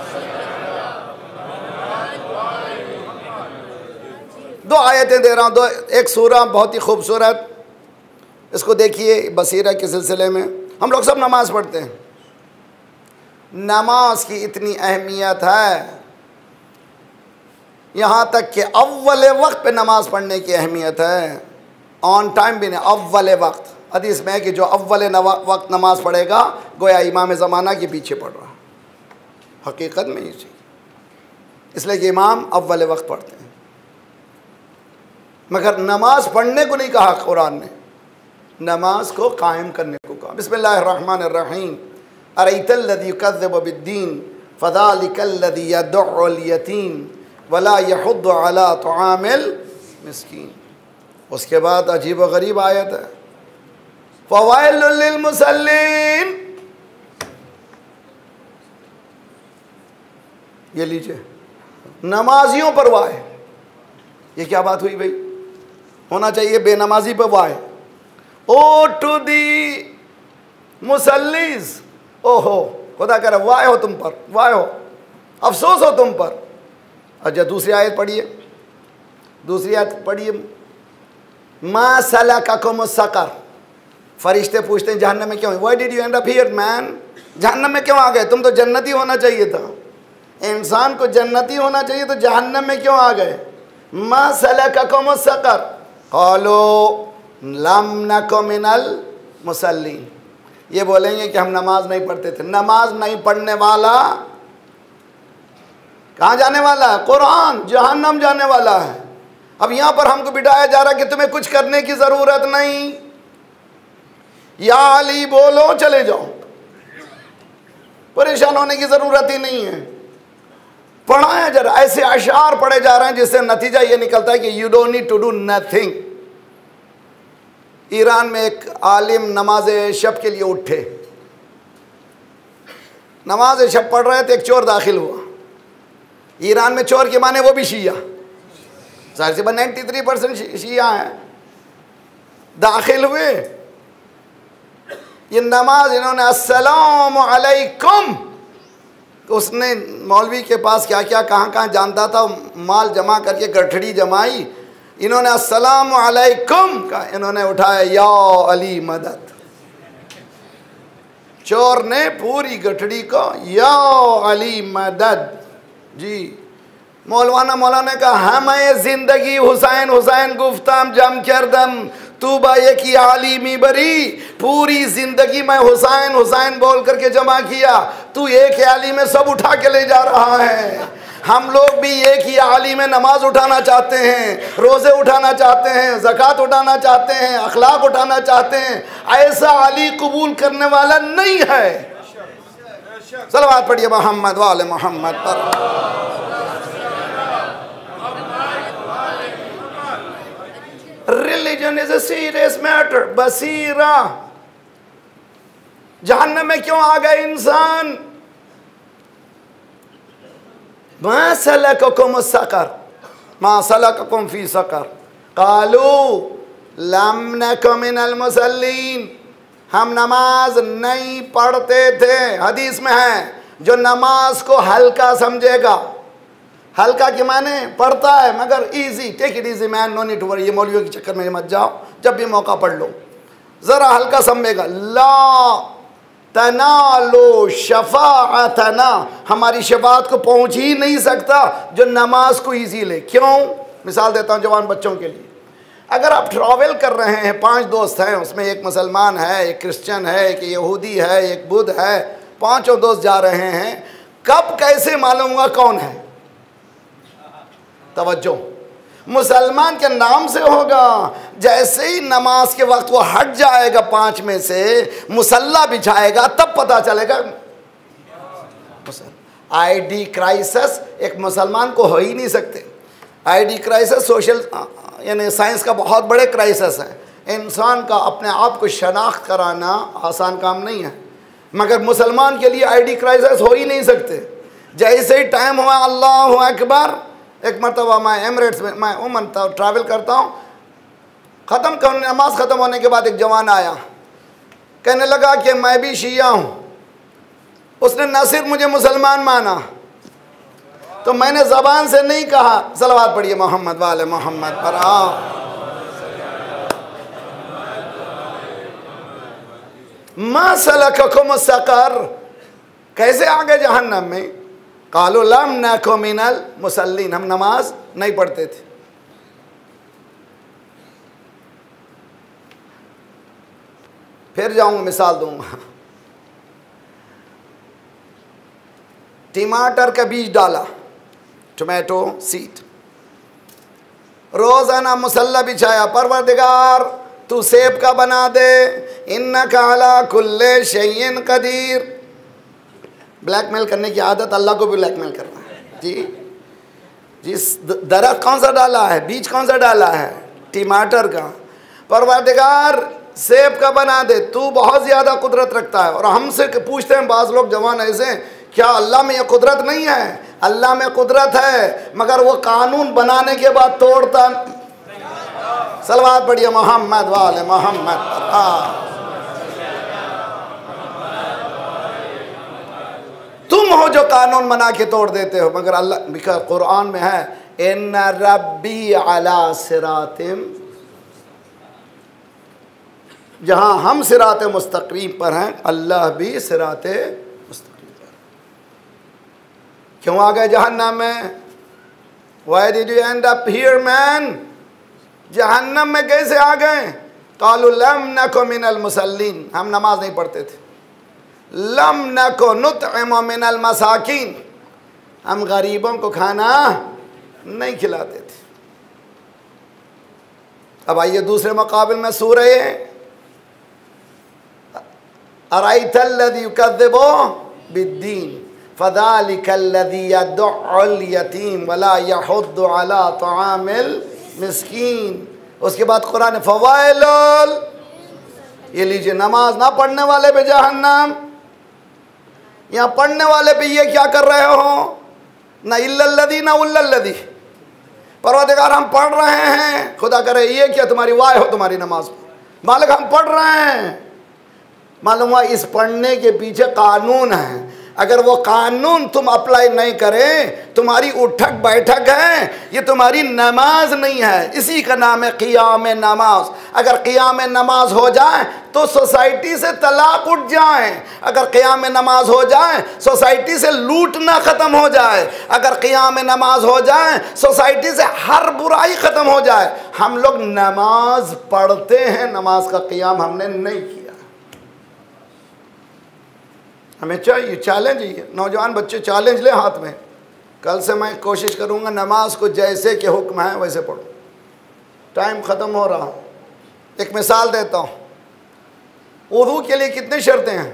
दो आयतें दे रहा हूँ, दो, एक सूरा बहुत ही खूबसूरत, इसको देखिए। बसीरत के सिलसिले में हम लोग सब नमाज़ पढ़ते हैं, नमाज की इतनी अहमियत है, यहाँ तक कि अव्वल वक्त पे नमाज पढ़ने की अहमियत है। ऑन टाइम भी नहीं, अव्वल वक्त। हदीस में है कि जो अव्वल वक्त नमाज पढ़ेगा गोया इमाम ज़माना के पीछे पढ़ रहा। हकीकत में ये चीज़, इसलिए कि इमाम अव्वल वक्त पढ़ते हैं। मगर नमाज पढ़ने को नहीं कहा कुरान ने, नमाज को कायम करने को कहा। बिस्मिल्लाहिर्रहमानिर्रहीम। अरैतल्लज़ी युकज़्ज़िबु बिद्दीन फ़ज़ालिकल्लज़ी यदउल यतीम वला यहुद्दु अला तुआमिल मिस्कीन। उसके बाद अजीब व गरीब आयत है, फ़वैलुल लिल मुसल्लीन। ये लीजिए, नमाजियों पर वाह। ये क्या बात हुई भाई? होना चाहिए बेनमाजी पर वाह। ओ टू दी मुसल्लीज, ओहो खुदा करे वाह हो तुम पर, वाह हो, अफसोस हो तुम पर। अच्छा दूसरी आयत पढ़िए, दूसरी आयत पढ़िए। मा सलककुम सकर। फरिश्ते पूछते हैं जहन्नम में क्यों? Why did you end up here man? जहन्नम में क्यों आ गए? तुम तो जन्नती होना चाहिए था। इंसान को जन्नती होना चाहिए, तो जहन्नम में क्यों आ गए? मा सलककुम सकर क़ालू लम नकु मिनल मुसल्लीन। ये बोलेंगे कि हम नमाज नहीं पढ़ते थे। नमाज नहीं पढ़ने वाला कहाँ जाने वाला है? कुरान, जहन्नम जाने वाला है। अब यहाँ पर हमको बिठाया जा रहा है कि तुम्हें कुछ करने की ज़रूरत नहीं, या अली बोलो चले जाओ, परेशान होने की ज़रूरत ही नहीं है। पढ़ाया जा रहा, ऐसे अशार पढ़े जा रहे हैं जिससे नतीजा ये निकलता है कि you don't need to do nothing. Iran में एक आलिम नमाज शब के लिए उठे, नमाज शब पढ़ रहे थे, एक चोर दाखिल हुआ। ईरान में चोर के माने वो भी शिया, जाहिर सी बात नाइन्टी थ्री परसेंट शिया हैं, दाखिल हुए। ये नमाज इन्होंने अस्सलामु अलैकुम, उसने मौलवी के पास क्या क्या कहाँ कहाँ जानता था माल जमा करके गठड़ी जमाई, इन्होंने अस्सलामु अलैकुम का इन्होंने उठाया या अली मदद। चोर ने पूरी गठड़ी को या अली मदद जी। मौलवाना मौलाना ने कहा हमें जिंदगी हुसैन हुसैन गुफ्ताम जम करदम तू बाये की आलिमी बरी, पूरी जिंदगी में हुसैन हुसैन बोल करके जमा किया, तू एक आली में सब उठा के ले जा रहा है। हम लोग भी एक ही आली में नमाज उठाना चाहते हैं, रोज़े उठाना चाहते हैं, ज़कात उठाना चाहते हैं, अखलाक उठाना चाहते हैं। ऐसा आली कबूल करने वाला नहीं है। सलवात पढ़िए मोहम्मद वाले मोहम्मद पर। Religion is a serious matter. बसीरा, जहन्नम में क्यों आ गए इंसान? मा सलककुम सकर, मा सलककुम फी सकर, कालू लम नकु मिनल मुसल्लीन, हम नमाज नहीं पढ़ते थे। हदीस में है जो नमाज को हल्का समझेगा, हल्का के माने पढ़ता है मगर easy, take it easy man, no need to worry, ये मौलवियों के चक्कर में मत जाओ, जब भी मौका पढ़ लो, ज़रा हल्का समझेगा। ला तनालो शफाअतना, हमारी शफाअत को पहुंच ही नहीं सकता जो नमाज को इजी ले। क्यों? मिसाल देता हूँ जवान बच्चों के लिए। अगर आप ट्रैवल कर रहे हैं, पांच दोस्त हैं, उसमें एक मुसलमान है, एक क्रिश्चियन है, एक यहूदी है, एक बुद्ध है, पांचों दोस्त जा रहे हैं, कब कैसे मालूम हुआ कौन है? तवज्जो, मुसलमान के नाम से होगा। जैसे ही नमाज के वक्त वो हट जाएगा पांच में से, मुसल्ला बिछाएगा, तब पता चलेगा। आईडी क्राइसिस एक मुसलमान को हो ही नहीं सकते। आईडी क्राइसिस सोशल यानी साइंस का बहुत बड़े क्राइसिस है। इंसान का अपने आप को शनाख्त कराना आसान काम नहीं है, मगर मुसलमान के लिए आईडी क्राइसिस हो ही नहीं सकते। जैसे ही टाइम हुआ अल्लाहु अकबर, एक मरतबा मैं एमरेट्स में मैं उमन ट्रैवल करता हूँ, ख़त्म कर नमाज ख़त्म होने के बाद एक जवान आया, कहने लगा कि मैं भी शिया हूँ। उसने न सिर्फ मुझे मुसलमान माना, तो मैंने ज़बान से नहीं कहा, सलवात पढ़िए मोहम्मद वाले मोहम्मद पर। मा सलककुम सकर, कैसे आ गए जहन्नम में? कालू लम नकु मिनल मुसल्लीन, हम नमाज नहीं पढ़ते थे। फिर जाऊंगा, मिसाल दूंगा। टमाटर का बीज डाला, टोमेटो सीड, रोजाना मुसल्ला बिछाया, परवरदिगार तू सेब का बना दे, इन्नका अला कुल्ले शैइन कदीर। ब्लैकमेल करने की आदत, अल्लाह को भी ब्लैकमेल करना है जी। जिस दरख्त कौन सा डाला है, बीज कौन सा डाला है? टमाटर का। परवरदिगार सेब का बना दे, तू बहुत ज़्यादा कुदरत रखता है। और हमसे पूछते हैं बाज़ लोग जवान ऐसे, क्या अल्लाह में यह कुदरत नहीं है? अल्लाह में कुदरत है, मगर वो कानून बनाने के बाद तोड़ता। सलवात पढ़िए मोहम्मद वाले मोहम्मद। तुम हो जो कानून बना के तोड़ देते हो, मगर अल्लाह, बिकॉज़ कुरान में है इन्ना रब्बी अला सिरातिम, जहां हम सिराते मुस्तकीम पर हैं, अल्लाह भी सिराते मुस्तकीम पर। क्यों आ गए जहन्नम में? Why did you end up here man? जहन्नम में कैसे आ गए? कालू लम नकु मिनल मुसल्लीन, हम नमाज नहीं पढ़ते थे। लम नकु नुतइमु मिनल मसाकीन, हम गरीबों को खाना नहीं खिलाते थे। अब आइए दूसरे मुकाबिल में सूरह अराइतल्लज़ी युकज़्ज़िबु बिद्दीन फ़ज़ालिकल्लज़ी यदउल यतीम वला यहुद्दु अला तआमिल मिस्कीन। उसके बाद कुरान फ़वाइलुल, ये लीजिए नमाज ना पढ़ने वाले पे जहन्नम। यहाँ पढ़ने वाले पे ये क्या कर रहे हो? ना इल्लल्लज़ी ना उल्लल्लज़ी, परवरदिगार हम पढ़ रहे हैं, खुदा करे ये क्या तुम्हारी वाह हो तुम्हारी नमाज पर, मालिक हम पढ़ रहे हैं, मालूम हुआ इस पढ़ने के पीछे कानून है, अगर वो कानून तुम अप्लाई नहीं करें तुम्हारी उठक बैठक है, ये तुम्हारी नमाज नहीं है। इसी का नाम है क़ियाम नमाज। अगर क़ियाम नमाज हो जाए तो सोसाइटी से तलाक उठ जाए, अगर क़ियाम नमाज हो जाए सोसाइटी से लूटना ख़त्म हो जाए, अगर क़ियाम नमाज हो जाए सोसाइटी से हर बुराई ख़त्म हो जाए। हम लोग नमाज पढ़ते हैं, नमाज का क़ियाम हमने नहीं किया। हमें चाहिए चैलेंज, ये नौजवान बच्चे चैलेंज ले हाथ में, कल से मैं कोशिश करूँगा नमाज को जैसे के हुक्म है वैसे पढ़ूँ। टाइम ख़त्म हो रहा, एक मिसाल देता हूँ। वुज़ू के लिए कितनी शर्तें हैं?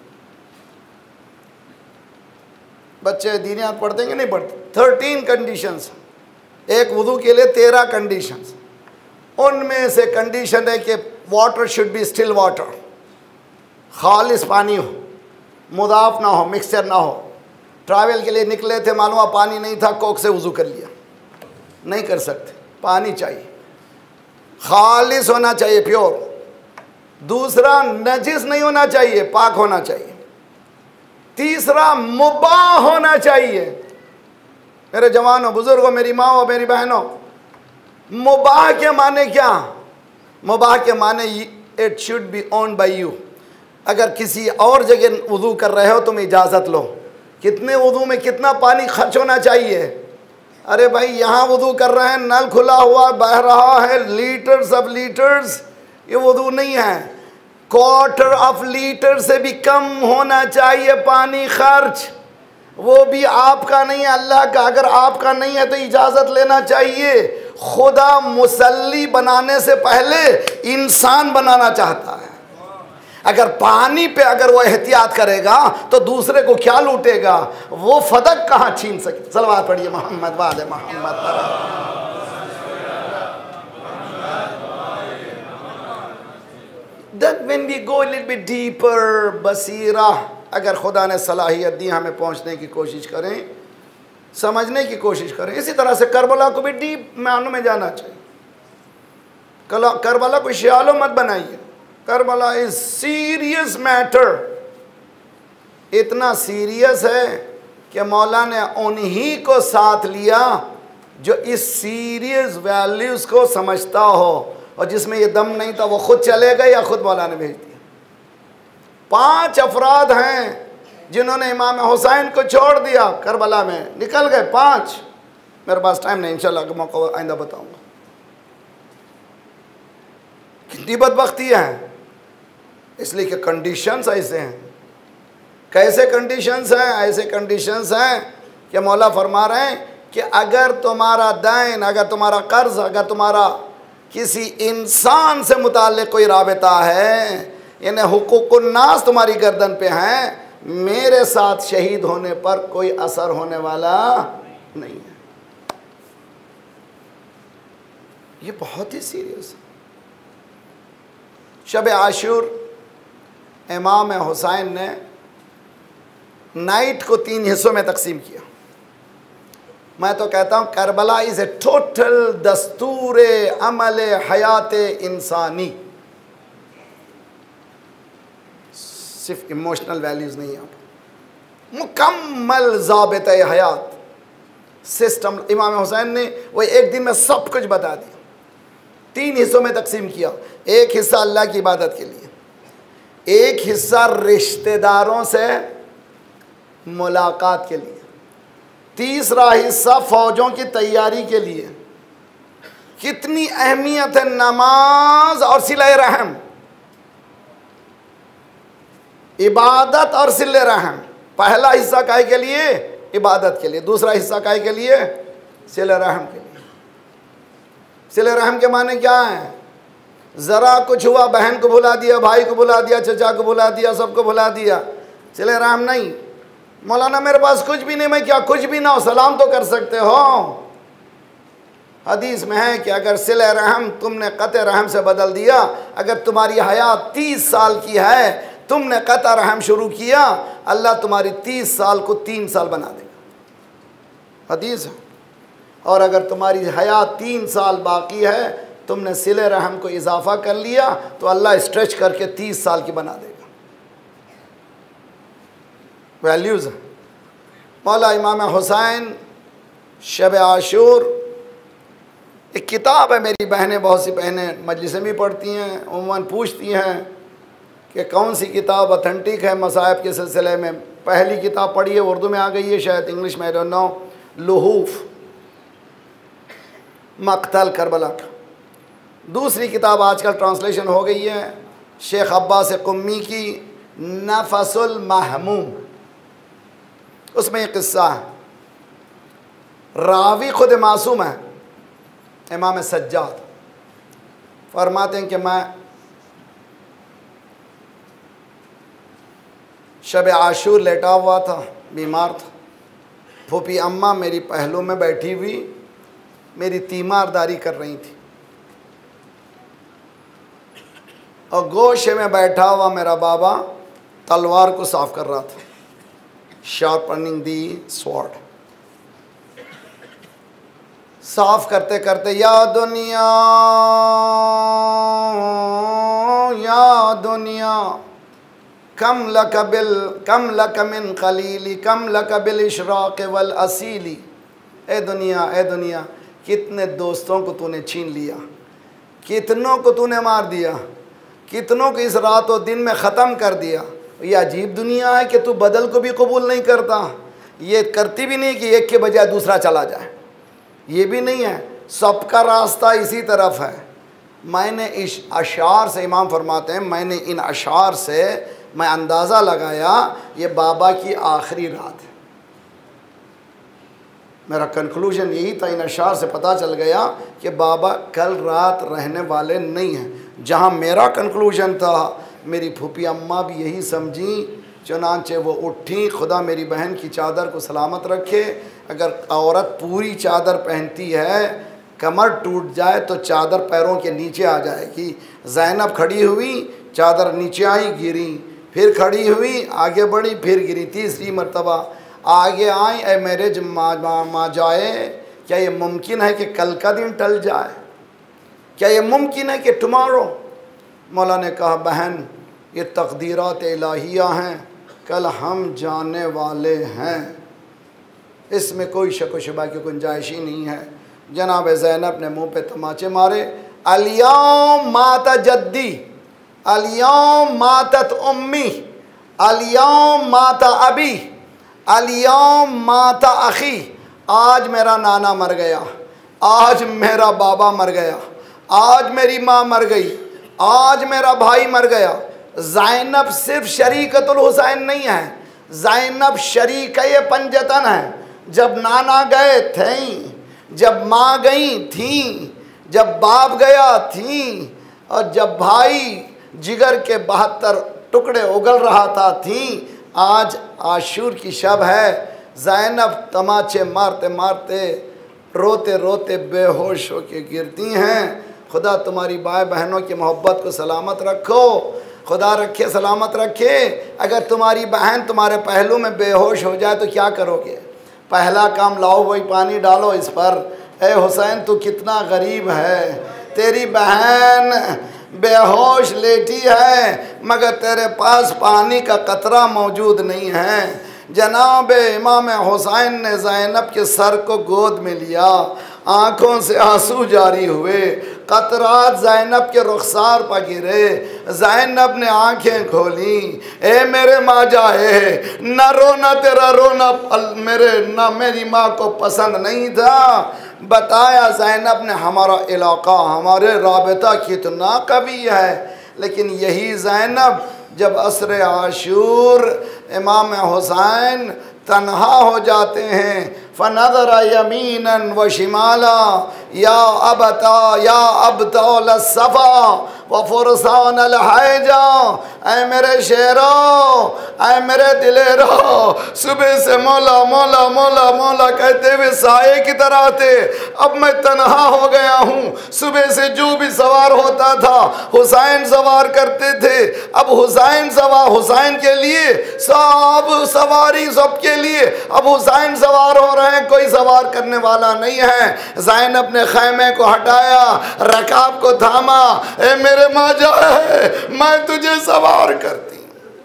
बच्चे दीनियात पढ़ते हैं कि नहीं पढ़ते? Thirteen conditions. एक वुज़ू के लिए तेरह कंडीशंस। उनमें से कंडीशन है कि water should be still water, खालिस पानी हो, मुदाफ ना हो, मिक्सचर ना हो। ट्रैवल के लिए निकले थे, मालूम हुआ पानी नहीं था, कोक से वज़ू कर लिया, नहीं कर सकते, पानी चाहिए, खालिस होना चाहिए, प्योर। दूसरा नजिस नहीं होना चाहिए, पाक होना चाहिए। तीसरा मुबाह होना चाहिए। मेरे जवानों, बुजुर्गों, मेरी माँ और मेरी बहनों, मुबाह के माने क्या? मुबाह के माने it should be owned by you. अगर किसी और जगह वुज़ू कर रहे हो तुम इजाज़त लो। कितने वुज़ू में कितना पानी खर्च होना चाहिए? अरे भाई यहाँ वुज़ू कर रहे हैं, नल खुला हुआ बह रहा है, लीटर्स ऑफ लीटर्स, ये वुज़ू नहीं है। क्वार्टर ऑफ लीटर से भी कम होना चाहिए पानी खर्च, वो भी आपका नहीं है, अल्लाह का। अगर आपका नहीं है तो इजाज़त लेना चाहिए। खुदा मुसल्ली बनाने से पहले इंसान बनाना चाहता है। अगर पानी पे अगर वो एहतियात करेगा तो दूसरे को क्या लूटेगा? वो फदक कहाँ छीन सके? सलवात पढ़िए मोहम्मद वाले मोहम्मद पर। That when we go a little bit deeper, Basira, अगर खुदा ने सलाहियत दी हमें पहुँचने की कोशिश करें, समझने की कोशिश करें। इसी तरह से करबला को भी डीप मानों में जाना चाहिए। करबला को शियालो मत बनाइए। करबला इज सीरियस मैटर, इतना सीरियस है कि मौला ने उन्हीं को साथ लिया जो इस सीरियस वैल्यूज़ को समझता हो, और जिसमें ये दम नहीं था वो खुद चले गए या खुद मौला ने भेज दिया। पांच अफराद हैं जिन्होंने इमाम हुसैन को छोड़ दिया, करबला में निकल गए पांच। मेरे पास टाइम नहीं, इंशाल्लाह के मौका आइंदा बताऊंगा। कितनी बदबख्ती है, इसलिए कि कंडीशंस ऐसे हैं। कैसे कंडीशंस हैं? ऐसे कंडीशंस हैं कि मौला फरमा रहे हैं कि अगर तुम्हारा दैन, अगर तुम्हारा कर्ज, अगर तुम्हारा किसी इंसान से मुताल्लिक़ कोई राबिता है, यानी हुकूकुन नास तुम्हारी गर्दन पे हैं, मेरे साथ शहीद होने पर कोई असर होने वाला नहीं है। ये बहुत ही सीरियस है। शब आशूर इमाम हुसैन ने नाइट को तीन हिस्सों में तकसीम किया। मैं तो कहता हूँ करबला इज़ ए टोटल दस्तूर अमल हयात इंसानी। सिर्फ इमोशनल वैल्यूज़ नहीं, यहाँ पर मुकम्मल ज़ाबित हयात सिस्टम। इमाम हुसैन ने वो एक दिन में सब कुछ बता दिया। तीन हिस्सों में तकसीम किया। एक हिस्सा अल्लाह की इबादत के लिए, एक हिस्सा रिश्तेदारों से मुलाकात के लिए, तीसरा हिस्सा फौजों की तैयारी के लिए। कितनी अहमियत है नमाज और सिले रहम, इबादत और सिले रहम। पहला हिस्सा काहे के लिए? इबादत के लिए। दूसरा हिस्सा काहे के लिए? सिले रहम के लिए। सिले रहम के माने क्या है? ज़रा कुछ हुआ बहन को भुला दिया, भाई को भुला दिया, चचा को भुला दिया, सबको भुला दिया, सिले रहम नहीं। मौलाना मेरे पास कुछ भी नहीं, मैं क्या कुछ भी ना हो, सलाम तो कर सकते हो। हदीस में है कि अगर सिले रहम तुमने क़त्ए रहम से बदल दिया, अगर तुम्हारी हयात तीस साल की है, तुमने क़त्ए रहम शुरू किया, अल्लाह तुम्हारी तीस साल को तीन साल बना देगा। हदीस है। और अगर तुम्हारी हयात तीन साल बाकी है, तुमने सिले रहम को इजाफा कर लिया, तो अल्लाह स्ट्रेच करके तीस साल की बना देगा। वैल्यूज़। मौला इमाम हुसैन शब आशूर, एक किताब है, मेरी बहनें, बहुत सी बहनें मजलिसें भी पढ़ती हैं, उम्मन पूछती हैं कि कौन सी किताब ऑथेंटिक है मसाइब के सिलसिले में। पहली किताब पढ़ी है, उर्दू में आ गई है, शायद इंग्लिश में, आई डोंट नो, लुहूफ मक्तल करबला का। दूसरी किताब आजकल ट्रांसलेशन हो गई है शेख अब्बास कुम्मी की, नफसुल महमूम। उसमें एक किस्सा है, रावी खुद मासूम है, इमाम सज्जाद फरमाते हैं कि मैं शब आशूर लेटा हुआ था, बीमार था। फूफी अम्मा मेरी पहलू में बैठी हुई मेरी तीमारदारी कर रही थी, और गोशे में बैठा हुआ मेरा बाबा तलवार को साफ कर रहा था, शार्पनिंग दी स्वॉर्ड। साफ करते करते या दुनिया या दुनिया कम लकबिल कम लकमिन खलीली कम लकबिल इशराक वल असीली, ए दुनिया ए दुनिया, कितने दोस्तों को तूने छीन लिया, कितनों को तूने मार दिया, कितनों को इस रात और दिन में ख़त्म कर दिया। ये अजीब दुनिया है कि तू बदल को भी कबूल नहीं करता, ये करती भी नहीं कि एक के बजाय दूसरा चला जाए, ये भी नहीं है, सबका रास्ता इसी तरफ है। मैंने इस अशार से, इमाम फरमाते हैं, मैंने इन अशार से मैं अंदाज़ा लगाया ये बाबा की आखिरी रात है। मेरा कंक्लूजन यही था, इन अशार से पता चल गया कि बाबा कल रात रहने वाले नहीं हैं। जहाँ मेरा कंक्लूजन था, मेरी फूफी अम्मा भी यही समझी, चुनांचे वो उठी। खुदा मेरी बहन की चादर को सलामत रखे। अगर औरत पूरी चादर पहनती है, कमर टूट जाए तो चादर पैरों के नीचे आ जाएगी। ज़ैनब खड़ी हुई, चादर नीचे आई, गिरी, फिर खड़ी हुई, आगे बढ़ी, फिर गिरी, तीसरी मर्तबा आगे आई। ए मेरे माँ माँ जाए, क्या ये मुमकिन है कि कल का दिन टल जाए? क्या ये मुमकिन है कि टुमारो? मौला ने कहा, बहन ये तकदीरात इलाहिया हैं, कल हम जाने वाले हैं, इसमें कोई शक व शुबा की गुंजाइश ही नहीं है। जनाब ज़ैनब ने मुंह पे तमाचे मारे। अलियौम माता जद्दी, अलियौम मातत उम्मी, अलियौम माता अबी, अलियौम माता अखी। आज मेरा नाना मर गया, आज मेरा बाबा मर गया, आज मेरी माँ मर गई, आज मेरा भाई मर गया। ज़ैनब सिर्फ शरीकतुल हुसैन नहीं है, ज़ैनब शरीके पंजतन है। जब नाना गए थे, जब माँ गई थी, जब बाप गया थी, और जब भाई जिगर के बहत्तर टुकड़े उगल रहा था थी। आज आशूर की शब है, ज़ैनब तमाचे मारते मारते, रोते रोते बेहोश होके गिरती हैं। खुदा तुम्हारी भाई बहनों की मोहब्बत को सलामत रखो, खुदा रखे सलामत रखे। अगर तुम्हारी बहन तुम्हारे पहलू में बेहोश हो जाए तो क्या करोगे? पहला काम, लाओ वही पानी डालो इस पर। ए हुसैन तू कितना गरीब है, तेरी बहन बेहोश लेटी है मगर तेरे पास पानी का कतरा मौजूद नहीं है। जनाब इमाम हुसैन ने ज़ैनब के सर को गोद में लिया, आँखों से आंसू जारी हुए, कतरात ज़ैनब के रुखसार पर गिरे। ज़ैनब ने आंखें खोली, ए मेरे माँ जाए, न रोना, तेरा रोना मेरे न मेरी माँ को पसंद नहीं था। बताया ज़ैनब ने, हमारा इलाका, हमारे राबता कितना कवी है। लेकिन यही ज़ैनब जब असर आशूर इमाम हुसैन तन्हा हो जाते हैं, फ़नज़रा यमीनन व शिमाला, या अबता या अबता सफ़ा व फुरसान अलहैजा, ऐ मेरे शेरों, ऐ मेरे दिलेरो, सुबह से मौला मौला मौला मौला कहते हुए साए की तरह थे। अब मैं तन्हा हो गया हूँ। सुबह से जो भी सवार होता था हुसैन सवार करते थे। अब हुसैन सवार, हुसैन के लिए सब सवारी सबके लिए अब हुसैन सवार हो रहे हैं, कोई सवार करने वाला नहीं है। ज़ैनब ने खैमे को हटाया, रकाब को थामा, ए मेरे माजा है, मैं तुझे सवार करती।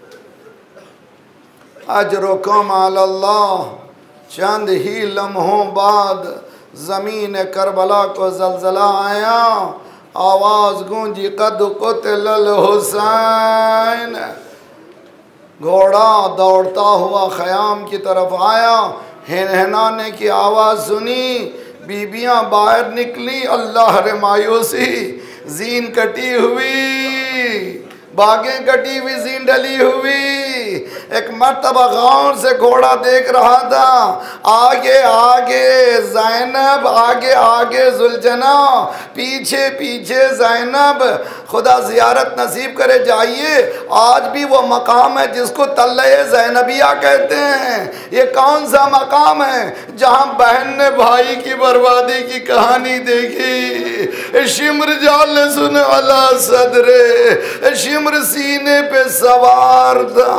अजरुकुम अल्लाह। चंद ही लम्हों बाद ज़मीन करबला को ज़लज़ला आया, आवाज़ गूंजी कद क़ुतिल हुसैन। घोड़ा दौड़ता हुआ ख़याम की तरफ आया, हिनहिनाने की आवाज़ सुनी, बीबियाँ बाहर निकली, अल्लाह रे मायूसी, जीन कटी हुई, बागें कटी हुई, जीन डली हुई। एक मर्तबा गौर से घोड़ा देख रहा था, आगे आगे ज़ैनब, आगे आगे जुलजना, पीछे पीछे ज़ैनब। खुदा ज़ियारत नसीब करे, जाइए। आज भी वो मकाम है जिसको तल्ले ज़ैनबिया कहते हैं। ये कौन सा मकाम है जहाँ बहन ने भाई की बर्बादी की कहानी देखी। शिम्र जाल सुन अला सदरे, शिम्र सीने पे सवार था।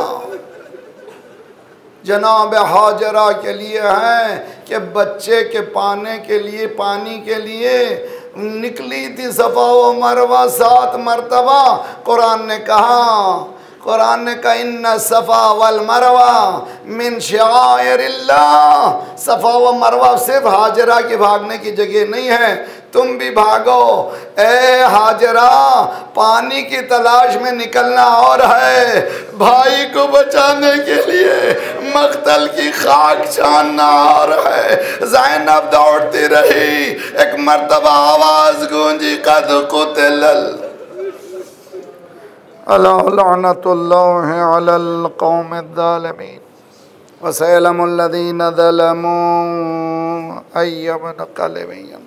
जनाब हाजरा के लिए है कि बच्चे के पाने के लिए, पानी के लिए निकली थी सफ़ा व मरवा सात मरतबा। कुरान ने कहा, कुरान ने कहा इन्ना सफ़ा वल मरवा मिन शाइरिल्लाह। सफ़ा व मरवा सिर्फ हाजरा के भागने की जगह नहीं है, तुम भी भागो। ए हाजरा, पानी की तलाश में निकलना और है, भाई को बचाने के लिए मक्तल की खाक छानना और है। ज़ैनब दौड़ती रही, एक मर्तबा आवाज़ गूंजी कद क़ुतिल अला लअनतुल्लाहि अलल कौमिज़्ज़ालिमीन व सयअलमुल लज़ीना ज़लमू अय्य मुनक़लिबिन।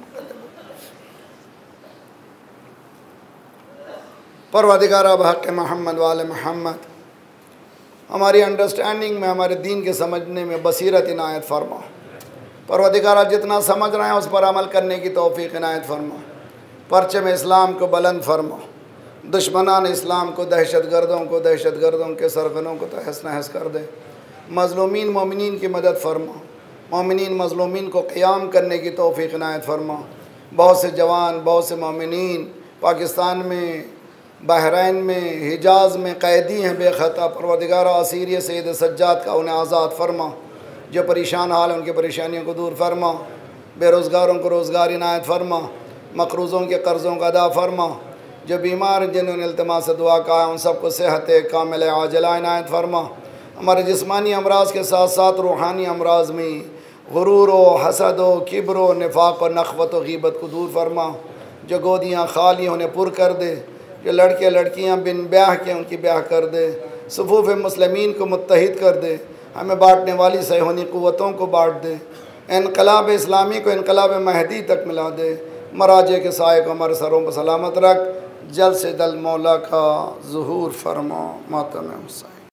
परवरदिगार अब हक़ मोहम्मद वाले मोहम्मद, हमारी अंडरस्टैंडिंग में, हमारे दीन के समझने में बसीरत इनायत फरमा। परवरदिगार जितना समझ रहे हैं उस पर अमल करने की तौफ़ीक़ इनायत फरमा। परचम इस्लाम को बुलंद फरमा, दुश्मनान इस्लाम को, दहशत गर्दों को, दहशत गर्दों के सरगनों को तहस नहस कर दे। मज़लूमीन मोमिनीन की मदद फरमा, मोमिनीन मज़लूमीन को क़याम करने की तौफ़ीक़ इनायत फरमा। बहुत से जवान, बहुत से मोमिनीन पाकिस्तान में, बहरैन में, हिजाज़ में क़ैदी हैं बेख़ता। परवरदिगार असीर सैयद सज्जाद का उन्हें आज़ाद फरमा। जो परेशान हाल हैं उनकी परेशानियों को दूर फरमा। बेरोज़गारों को रोज़गार इनायत फरमा। मक़रूज़ों के कर्ज़ों का अदा फरमा। जो बीमार हैं जिन्होंने इल्तिमास दुआ का है उन सबको सेहत कामिल आजिला इनायत फरमा। हमारे जिस्मानी अमराज के साथ साथ रूहानी अमराज में गुरूर व हसद व किब्र व निफाक़ व नख़वत व ग़ीबत को दूर फरमा। जो गोदियाँ खाली उन्हें पुर कर दे। जो लड़के लड़कियाँ बिन ब्याह के उनकी ब्याह कर दे। सुफ़ूफ़ मुस्लिमीन को मुत्तहिद कर दे। हमें बाँटने वाली सैहोनी क़ुव्वतों को बाँट दे। इनक़लाब इस्लामी को इनक़लाब महदी तक मिला दे। मराजे के साए को हमारे सरों पर सलामत रख। जल्द से जल्द मौला का ज़ुहूर फरमा। मातम हुसैन।